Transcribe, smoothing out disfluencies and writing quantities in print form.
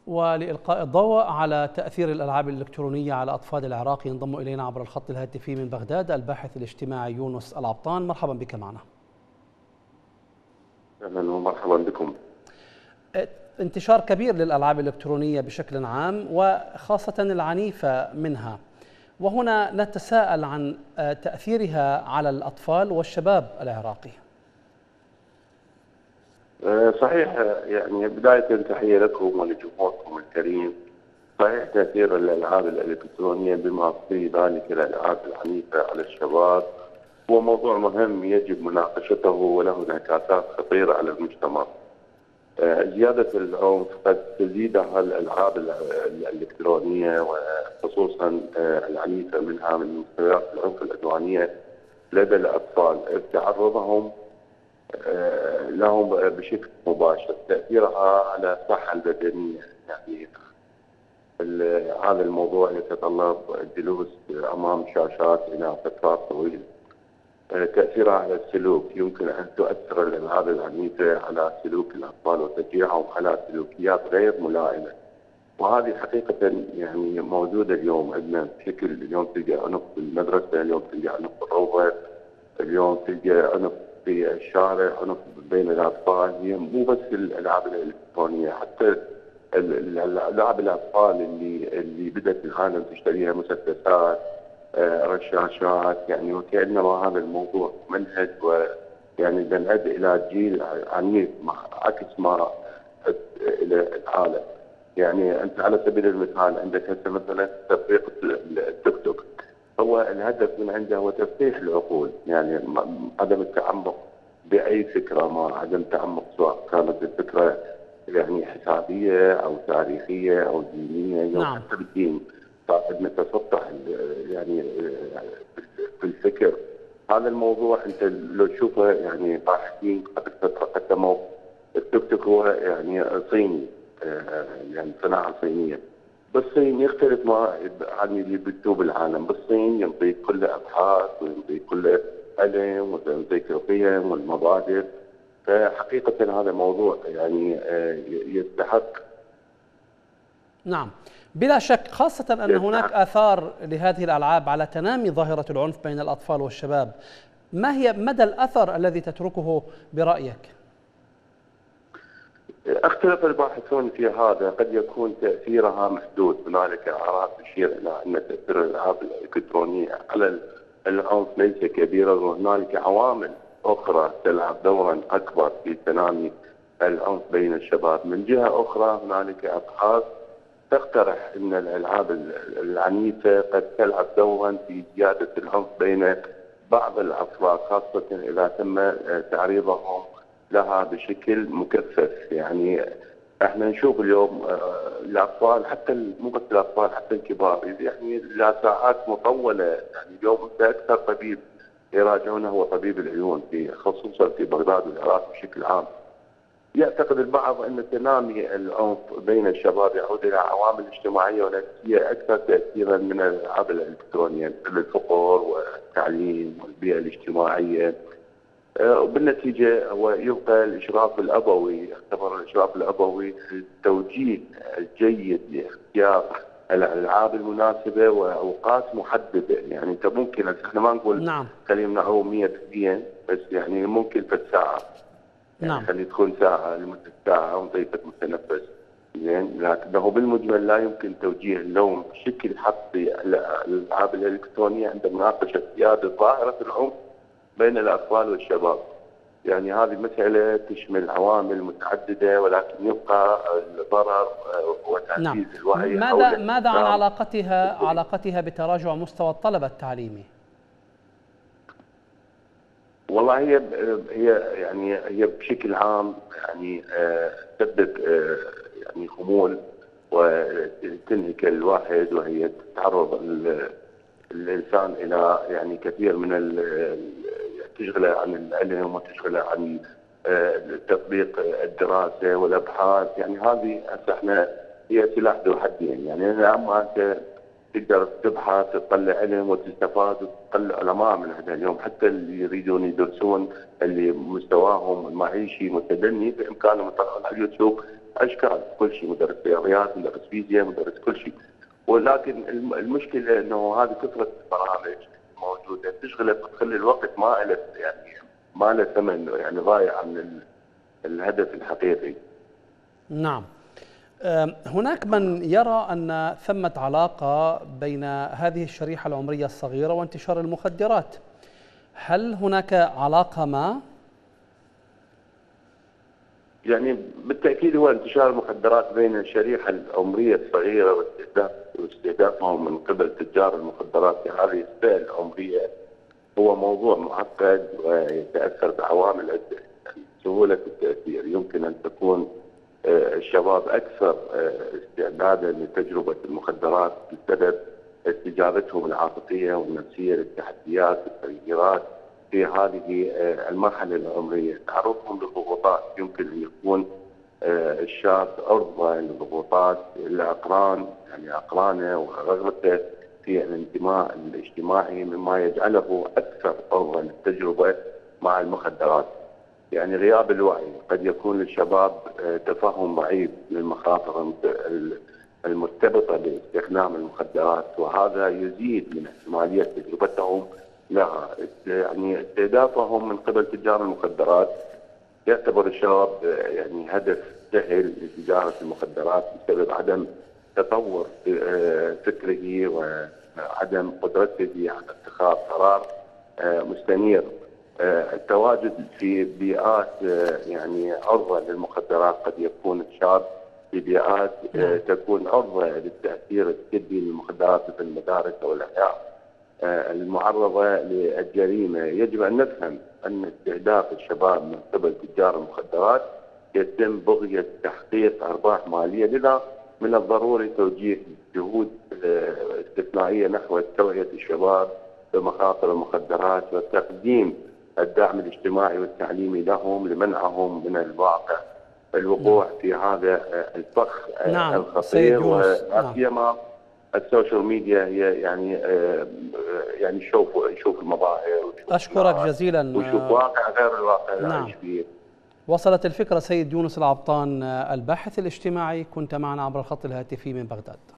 ولإلقاء الضوء على تأثير الألعاب الإلكترونية على أطفال العراق ينضم إلينا عبر الخط الهاتفي من بغداد الباحث الاجتماعي يونس العبطان. مرحبا بك معنا. أهلا ومرحبا بكم. انتشار كبير للألعاب الإلكترونية بشكل عام وخاصة العنيفة منها، وهنا نتساءل عن تأثيرها على الأطفال والشباب العراقي. صحيح، يعني بداية تحية لكم ولجمهوركم الكريم. صحيح تأثير الألعاب الإلكترونية بما في ذلك الألعاب العنيفة على الشباب هو موضوع مهم يجب مناقشته وله انعكاسات خطيرة على المجتمع. زيادة العنف قد تزيدها الألعاب الإلكترونية وخصوصا العنيفة منها من مستويات العنف العدوانية لدى الأطفال، تعرضهم لهم بشكل مباشر، تأثيرها على الصحة البدنية. يعني هذا الموضوع يتطلب الجلوس أمام شاشات إلى فترات طويلة. تأثيرها على السلوك، يمكن أن تؤثر الألعاب العنيفة على سلوك الأطفال وتشجيعهم على سلوكيات غير ملائمة، وهذه حقيقة يعني موجودة اليوم عندنا بشكل. اليوم تلقى عنف في المدرسة، اليوم تلقى عنف في الروضة، اليوم تلقى عنف في الشارع، عنف بين الأطفال. هي مو بس الألعاب الإلكترونية، حتى الألعاب الأطفال اللي بدأت العالم تشتريها مسدسات، رشاشات، يعني وكأنما هذا الموضوع منهج ويعني بنعد إلى جيل عنيف عكس ما إلى العالم. يعني أنت على سبيل المثال عندك هسه مثلا تطبيق التيك توك، هو الهدف من عنده هو تفتيح العقول، يعني عدم التعمق بأي فكرة، ما عدم تعمق سواء كانت الفكرة يعني حسابية أو تاريخية أو دينية أو حتى بالدين. صار عندنا تسطح يعني في الفكر. هذا الموضوع انت لو تشوفه يعني باحثين قبل فتره قدموا التيك توك هو يعني صيني، يعني صناعه صينيه. بالصين يختلف ما عن اللي بده بالعالم. بالصين ينطيك كل ابحاث وينطيك كل علم وينطيك القيم والمبادئ. فحقيقه هذا موضوع يعني يستحق. نعم بلا شك، خاصة أن هناك آثار لهذه الألعاب على تنامي ظاهرة العنف بين الأطفال والشباب. ما هي مدى الأثر الذي تتركه برأيك؟ اختلف الباحثون في هذا، قد يكون تأثيرها محدود. هنالك آراء تشير إلى أن تأثير الألعاب الإلكترونية على العنف ليس كبيرا، وهنالك عوامل أخرى تلعب دورا أكبر في تنامي العنف بين الشباب. من جهة أخرى هنالك أبحاث تقترح أن الألعاب العنيفة قد تلعب دورا في زيادة العنف بين بعض الأفراد، خاصة إذا تم تعريضهم لها بشكل مكثف. يعني احنا نشوف اليوم الأطفال، حتى مو بس الأطفال حتى الكبار، يعني لا ساعات مطولة. يعني اليوم أكثر طبيب يراجعونه هو طبيب العيون، في خصوصا في بغداد والعراق بشكل عام. يعتقد البعض أن تنامي العنف بين الشباب يعود إلى عوامل اجتماعية ونفسية أكثر تأثيرا من الألعاب الإلكترونية، مثل الفقر والتعليم والبيئة الاجتماعية. وبالنتيجة هو يبقى الإشراف الأبوي، يعتبر الإشراف الأبوي التوجيه الجيد لاختيار الألعاب المناسبة وأوقات محددة. يعني أنت ممكن، احنا ما نقول خلينا نعوم 100%، بس يعني ممكن في ساعة، يعني خلي تكون ساعة لمدة ساعة ونضيفك متنفس زين، لكنه بالمجمل لا يمكن توجيه اللوم بشكل حصري الألعاب الإلكترونية عند مناقشة زيادة ظاهرة العنف بين الأطفال والشباب. يعني هذه مسألة تشمل عوامل متعددة، ولكن يبقى الضرر وتعزيز الوعي. ماذا عن علاقتها بتراجع مستوى الطلب التعليمي؟ والله هي بشكل عام يعني تسبب يعني خمول وتنهك الواحد، وهي تعرض الانسان الى يعني كثير من تشغله عن العلم وتشغله عن تطبيق الدراسه والابحاث. يعني هذه احنا هي سلاح ذو حدين. يعني اما انت تقدر تبحث تطلع علم وتستفاد وتطلع علماء من هذا اليوم، حتى اللي يريدون يدرسون اللي مستواهم المعيشي متدني بامكانهم يطلعون على اليوتيوب اشكال كل شيء، مدرس رياضيات، مدرس فيزياء، مدرس كل شيء. ولكن المشكله انه هذه كثره البرامج موجوده تشغلك وتخلي الوقت ما له يعني ما له ثمن، يعني ضايع عن الهدف الحقيقي. نعم. هناك من يرى أن ثمة علاقة بين هذه الشريحة العمرية الصغيرة وانتشار المخدرات، هل هناك علاقة ما؟ يعني بالتاكيد هو انتشار المخدرات بين الشريحه العمريه الصغيره واستهدافهم من قبل تجار المخدرات في هذه الفئه العمريه هو موضوع معقد ويتاثر بعوامل عده. يعني سهوله التاثير، يمكن ان تكون الشباب اكثر استعدادا لتجربه المخدرات بسبب استجابتهم العاطفيه والنفسيه للتحديات والتغييرات في هذه المرحله العمريه، تعرضهم للضغوطات. يمكن ان يكون الشاب عرضه لضغوطات الاقران، يعني اقرانه ورغبته في الانتماء الاجتماعي، مما يجعله اكثر عرضه للتجربه مع المخدرات. يعني غياب الوعي قد يكون للشباب تفهم ضعيف للمخاطر المرتبطه باستخدام المخدرات، وهذا يزيد من احتماليه تجربتهم لها. يعني استهدافهم من قبل تجار المخدرات يعتبر الشباب يعني هدف سهل لتجاره المخدرات بسبب عدم تطور فكره وعدم قدرته على اتخاذ قرار مستنير. التواجد في بيئات يعني عرضه للمخدرات، قد يكون الشاب في بيئات تكون عرضه للتاثير السلبي للمخدرات مثل المدارس او الاحياء المعرضه للجريمه. يجب ان نفهم ان استهداف الشباب من قبل تجار المخدرات يتم بغيه تحقيق ارباح ماليه، لذا من الضروري توجيه جهود استثنائيه نحو توعيه الشباب بمخاطر المخدرات وتقديم الدعم الاجتماعي والتعليمي لهم لمنعهم من الوقوع في هذا الفخ الخطير. ولا سيما السوشيال ميديا هي يعني يشوف المظاهر، أشكرك جزيلا، ويشوف واقع غير الواقع اللي نعيش فيه. وصلت الفكرة. سيد يونس العبطان، الباحث الاجتماعي، كنت معنا عبر الخط الهاتفي من بغداد.